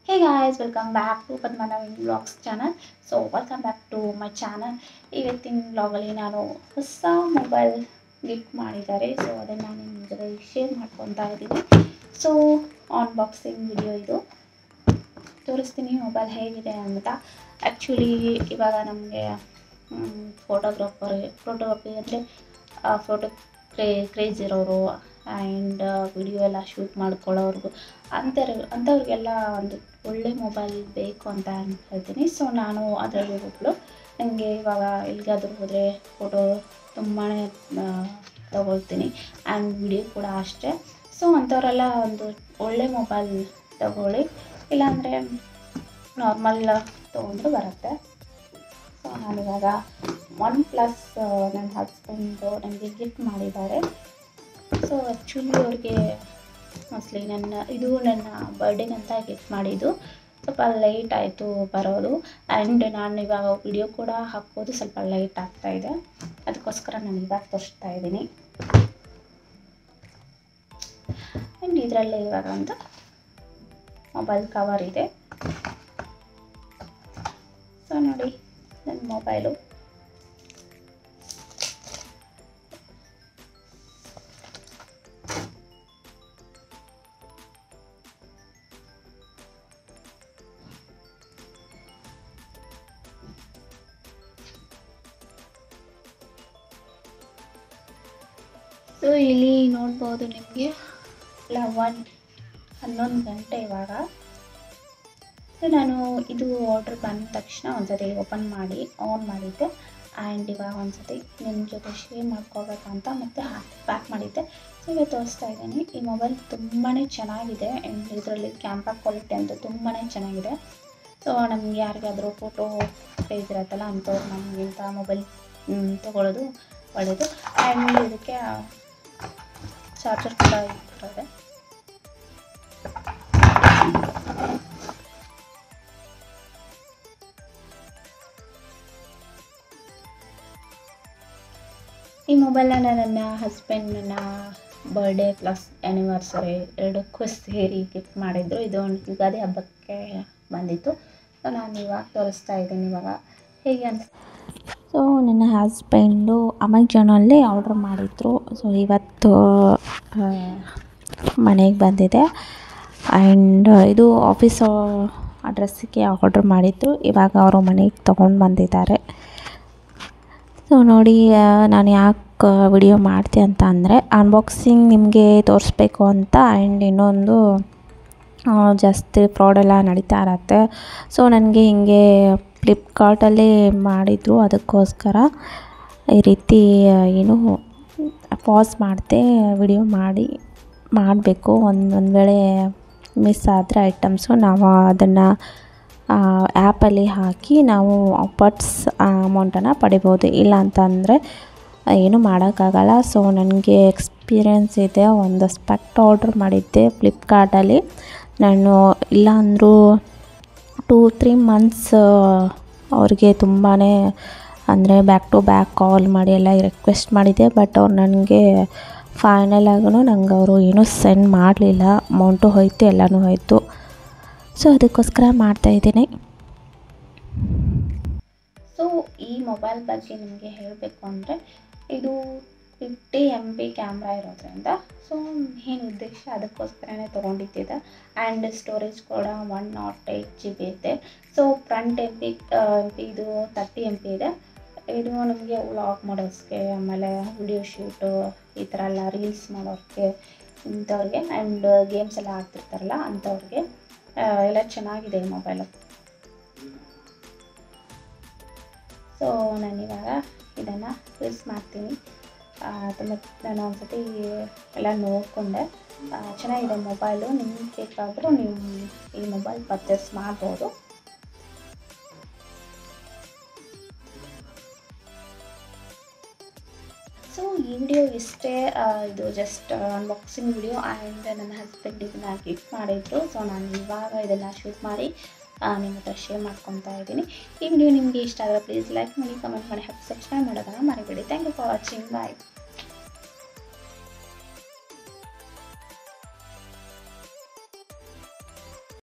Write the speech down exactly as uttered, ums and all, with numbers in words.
Hey guys, welcome back to Padmanabhi Vlogs channel. So welcome back to my channel. ಇವತ್ತಿನ ವ್ಲಾಗಲ್ಲಿ ನಾನು ಹೊಸ mobile gift ಮಾಡಿದ್ದಾರೆ. So ಅದನ್ನು ನಾನು ನಿಮ್ಮ ಜೊತೆ ಶೇರ್ ಮಾಡ್ಕೊತಾ ಇದ್ದೀನಿ. ಸೊ ಅನ್ಬಾಕ್ಸಿಂಗ್ ವಿಡಿಯೋ ಇದು. ತೋರಿಸ್ತೀನಿ ಮೊಬೈಲ್ ಹೇಗಿದೆ ಅಂತ. ಆ್ಯಕ್ಚುಲಿ ಇವಾಗ ನಮಗೆ ಫೋಟೋಗ್ರಾಫರ್ ಫೋಟೋಗ್ರಫಿ ಅಂದರೆ ಫೋಟೋ ಕ್ರೇ ಕ್ರೇಜ್ ಇರೋರು ಆ್ಯಂಡ್ ವಿಡಿಯೋ ಎಲ್ಲ ಶೂಟ್ ಮಾಡ್ಕೊಳ್ಳೋರ್ಗು ಅಂಥವ್ರು ಅಂಥವ್ರಿಗೆಲ್ಲ ಒಂದು ಒಳ್ಳೆ ಮೊಬೈಲ್ ಬೇಕು ಅಂತ ಹೇಳ್ತೀನಿ. ಸೊ ನಾನು ಅದರಲ್ಲಿ ಒಬ್ಬಳು. ನನಗೆ ಇವಾಗ ಎಲ್ಲಿಗಾದ್ರೂ ಹೋದರೆ ಫೋಟೋ ತುಂಬಾ ತಗೊಳ್ತೀನಿ ಆ್ಯಂಡ್ ವಿಡಿಯೋ ಕೂಡ ಅಷ್ಟೇ. ಸೊ ಅಂಥವರೆಲ್ಲ ಒಂದು ಒಳ್ಳೆ ಮೊಬೈಲ್ ತಗೊಳ್ಳಿ, ಇಲ್ಲಾಂದರೆ ನಾರ್ಮಲ್ ತೊಗೊಂಡ್ರು ಬರುತ್ತೆ. ಸೊ ನಾನಿವಾಗ ಒನ್ ಪ್ಲಸ್ ನನ್ನ ಹಸ್ಬೆಂಡು ನನಗೆ ಗಿಫ್ಟ್ ಮಾಡಿದ್ದಾರೆ. ಸೊ ಆ್ಯಕ್ಚುಲಿ ಅವ್ರಿಗೆ ಮೋಸ್ಟ್ಲಿ ನನ್ನ ಇದು ನನ್ನ ಬರ್ಡೇಗಂತ ಗಿಫ್ಟ್ ಮಾಡಿದ್ದು. ಸ್ವಲ್ಪ ಲೇಟ್ ಆಯಿತು ಬರೋದು ಆ್ಯಂಡ್ ನಾನು ಇವಾಗ ವಿಡಿಯೋ ಕೂಡ ಹಾಕೋದು ಸ್ವಲ್ಪ ಲೇಟ್ ಆಗ್ತಾಯಿದೆ. ಅದಕ್ಕೋಸ್ಕರ ನಾನು ಇವಾಗ ತೋರಿಸ್ತಾ ಇದ್ದೀನಿ. ಆ್ಯಂಡ್ ಇದರಲ್ಲೇ ಇವಾಗ ಒಂದು ಮೊಬೈಲ್ ಕವರ್ ಇದೆ. ಸೊ ನೋಡಿ ನನ್ನ ಮೊಬೈಲು. ಸೊ ಇಲ್ಲಿ ನೋಡ್ಬೋದು ನಿಮಗೆ ಲೆವೆನ್ ಹನ್ನೊಂದು ಗಂಟೆ ಇವಾಗ. ಸೊ ನಾನು ಇದು ಆರ್ಡ್ರ್ ಬಂದ ತಕ್ಷಣ ಒಂದ್ಸತಿ ಓಪನ್ ಮಾಡಿ ಆನ್ ಮಾಡಿದ್ದೆ ಆ್ಯಂಡ್ ಇವಾಗ ಒಂದ್ಸತಿ ನಿಮ್ಮ ಜೊತೆ ಶೇರ್ ಮಾಡ್ಕೋಬೇಕಂತ ಮತ್ತು ಹಾಕಿ ಪ್ಯಾಕ್ ಮಾಡಿದ್ದೆ. ಸೊ ಈಗ ತೋರಿಸ್ತಾ ಇದ್ದೀನಿ. ಈ ಮೊಬೈಲ್ ತುಂಬಾ ಚೆನ್ನಾಗಿದೆ ಆ್ಯಂಡ್ ಇದರಲ್ಲಿ ಕ್ಯಾಮ್ರಾ ಕ್ವಾಲಿಟಿ ಅಂತೂ ತುಂಬಾ ಚೆನ್ನಾಗಿದೆ. ಸೊ ನಮ್ಗೆ ಯಾರಿಗಾದರೂ ಫೋಟೋ ಕ್ರೇಜ್ ಇರತ್ತಲ್ಲ ಅಂಥವ್ರು ನಮಗೆ ಇಂಥ ಮೊಬೈಲ್ ತೊಗೊಳ್ಳೋದು ಒಳ್ಳೆಯದು. ಆ್ಯಂಡ್ ಇದಕ್ಕೆ ಚಾರ್ಜರ್ ಕೂಡ ಇರ್ತದೆ. ಈ ಮೊಬೈಲನ್ನು ನನ್ನ ಹಸ್ಬೆಂಡ್ ನನ್ನ ಬರ್ಡೇ ಪ್ಲಸ್ ಆ್ಯನಿವರ್ಸರಿ ಎರಡಕ್ಕೂ ಸೇರಿ ಗಿಫ್ಟ್ ಮಾಡಿದ್ರು. ಇದು ಯುಗಾದಿ ಹಬ್ಬಕ್ಕೆ ಬಂದಿತ್ತು. ಸೊ ನಾನು ಇವಾಗ ತೋರಿಸ್ತಾ ಇದ್ದೀನಿ ಇವಾಗ ಹೇಗೆ ಅಂತ. ಸೊ ನನ್ನ ಹಸ್ಬೆಂಡು ಅಮೆಜಾನಲ್ಲಿ ಆರ್ಡ್ರ್ ಮಾಡಿದ್ರು. ಸೊ ಇವತ್ತು ಮನೆಗೆ ಬಂದಿದೆ ಆ್ಯಂಡ್ ಇದು ಆಫೀಸ್ ಅಡ್ರೆಸ್ಸಿಗೆ ಆರ್ಡ್ರ್ ಮಾಡಿದ್ರು. ಇವಾಗ ಅವರು ಮನೆಗೆ ತೊಗೊಂಡು ಬಂದಿದ್ದಾರೆ. ಸೊ ನೋಡಿ, ನಾನು ಯಾಕೆ ವಿಡಿಯೋ ಮಾಡ್ತೆ ಅಂತ ಅಂದರೆ ಅನ್ಬಾಕ್ಸಿಂಗ್ ನಿಮಗೆ ತೋರಿಸ್ಬೇಕು ಅಂತ. ಆ್ಯಂಡ್ ಇನ್ನೊಂದು ಜಾಸ್ತಿ ಫ್ರಾಡೆಲ್ಲ ನಡೀತಾ ಇರತ್ತೆ. ಸೊ ನನಗೆ ಹೀಗೆ ಫ್ಲಿಪ್ಕಾರ್ಟಲ್ಲಿ ಮಾಡಿದರು, ಅದಕ್ಕೋಸ್ಕರ ಈ ರೀತಿ ಏನು ಪಾಸ್ ಮಾಡಿದೆ. ವಿಡಿಯೋ ಮಾಡಿ ಮಾಡಬೇಕು. ಒಂದು ಒಂದು ವೇಳೆ ಮಿಸ್ ಆದರೆ ಐಟಮ್ಸು ನಾವು ಅದನ್ನು ಆ್ಯಪಲ್ಲಿ ಹಾಕಿ ನಾವು ವಾಪಸ್ ಅಮೌಂಟನ್ನು ಪಡಿಬೋದು. ಇಲ್ಲ ಅಂತಂದರೆ ಏನೂ ಮಾಡೋಕ್ಕಾಗಲ್ಲ. ಸೊ ನನಗೆ ಎಕ್ಸ್ಪೀರಿಯೆನ್ಸ್ ಇದೆ. ಒಂದು ಸ್ಪೆಕ್ಟ್ ಆರ್ಡ್ರ್ ಮಾಡಿದ್ದೆ ಫ್ಲಿಪ್ಕಾರ್ಟಲ್ಲಿ. ನಾನು ಇಲ್ಲ ಅಂದರೂ ಟೂ ತ್ರೀ ಮಂತ್ಸ್ ಅವ್ರಿಗೆ ತುಂಬಾ ಅಂದರೆ ಬ್ಯಾಕ್ ಟು ಬ್ಯಾಕ್ ಕಾಲ್ ಮಾಡಿ ಎಲ್ಲ ರಿಕ್ವೆಸ್ಟ್ ಮಾಡಿದ್ದೆ. ಬಟ್ ಅವ್ರು ನನಗೆ ಫೈನಲ್ ಆಗೂ ನಂಗೆ ಅವರು ಏನೂ ಸೆಂಡ್ ಮಾಡಲಿಲ್ಲ. ಅಮೌಂಟು ಹೋಯಿತು, ಎಲ್ಲನೂ ಹೋಯಿತು. ಸೊ ಅದಕ್ಕೋಸ್ಕರ ಮಾಡ್ತಾಯಿದ್ದೀನಿ. ಸೊ ಈ ಮೊಬೈಲ್ ಬಗ್ಗೆ ನಿಮಗೆ ಹೇಳಬೇಕು ಅಂದರೆ ಇದು ಫಿಫ್ಟಿ ಎಮ್ ಬಿ ಕ್ಯಾಮ್ರಾ ಇರೋದ್ರಿಂದ ಸೊ ಏನು ಉದ್ದೇಶ ಅದಕ್ಕೋಸ್ಕರನೇ ತೊಗೊಂಡಿದ್ದಿದೆ. ಆ್ಯಂಡ್ ಸ್ಟೋರೇಜ್ ಕೂಡ one nought eight G B ಇದೆ. So front M P M P ಇದು ತರ್ಟಿ ಎಮ್ ಪಿ ಇದೆ. ಇದು ನಮಗೆ ವ್ಲಾಗ್ ಮಾಡೋಕ್ಕೆ, ಆಮೇಲೆ ವಿಡಿಯೋ ಶೂಟು, ಈ ಥರ ಎಲ್ಲ ರೀಲ್ಸ್ ಮಾಡೋಕ್ಕೆ ಇಂಥವ್ರಿಗೆ ಆ್ಯಂಡ್ ಗೇಮ್ಸ್ ಎಲ್ಲ ಆಡ್ತಿರ್ತಾರಲ್ಲ ಅಂಥವ್ರಿಗೆ ಎಲ್ಲ ಚೆನ್ನಾಗಿದೆ ಈ ಮೊಬೈಲು. ಸೊ ನಾನಿವಾಗ ಇದನ್ನು ಯೂಸ್ ಮಾಡ್ತೀನಿ. ತುಂಬ ನಾನು ಒಂದ್ಸತಿ ಎಲ್ಲ ನೋಡಿಕೊಂಡೆ. ಚೆನ್ನಾಗಿದೆ ಮೊಬೈಲು. ನಿಮ್ಗೆ ಬೇಕಾದರೂ ನೀವು ಈ ಮೊಬೈಲ್ ಪರ್ಚೇಸ್ ಮಾಡ್ಬೋದು. ಸೊ ಈ ವಿಡಿಯೋ ಇಷ್ಟೇ. ಇದು ಜಸ್ಟ್ ಅನ್ಬಾಕ್ಸಿಂಗ್ ವಿಡಿಯೋ ಆ್ಯಂಡ್ ನನ್ನ ಹಸ್ಬೆಂಡ್ ಇದನ್ನು ಗಿಫ್ಟ್ ಮಾಡಿದ್ರು. ಸೊ ನಾನು ಇವಾಗ ಇದನ್ನು ಶೂಟ್ ಮಾಡಿ ನಿಮ್ಮ ಹತ್ರ ಶೇರ್ ಮಾಡ್ಕೊತಾ ಇದ್ದೀನಿ. ಈ ವಿಡಿಯೋ ನಿಮಗೆ ಇಷ್ಟ ಆದರೆ ಪ್ಲೀಸ್ ಲೈಕ್ ಮಾಡಿ, ಕಮೆಂಟ್ ಮಾಡಿ, ಹಾಕಿ ಸಬ್ಸ್ಕ್ರೈಬ್ ಮಾಡೋದನ್ನು ಮರಿಬೇಡಿ. Thank you for watching. Bye.